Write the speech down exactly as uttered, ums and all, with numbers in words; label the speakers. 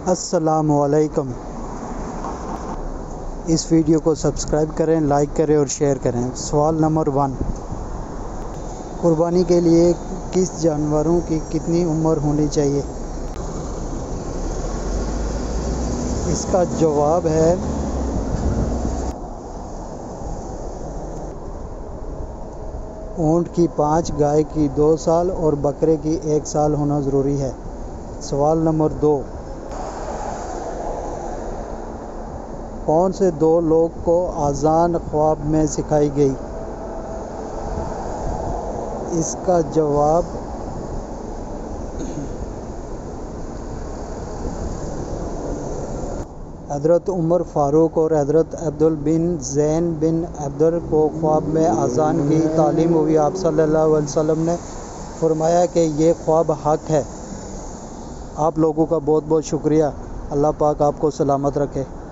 Speaker 1: السلام علیکم۔ اس ویڈیو کو سبسکرائب کریں، لائک کریں اور شیئر کریں۔ سوال نمبر ون، قربانی کے لیے کس جانوروں کی کتنی عمر ہونی چاہیے؟ اس کا جواب ہے اونٹ کی پانچ، گائے کی دو سال اور بکرے کی ایک سال ہونا ضروری ہے۔ سوال نمبر دو، کون سے دو لوگ کو اذان خواب میں سکھائی گئی؟ اس کا جواب حضرت عمر فاروق اور حضرت عبد بن زین بن عبدر کو خواب میں اذان کی تعلیم ہوئی۔ آپ صلی اللہ علیہ وسلم نے فرمایا کہ یہ خواب حق ہے۔ آپ لوگوں کا بہت بہت شکریہ۔ اللہ پاک آپ کو سلامت رکھے۔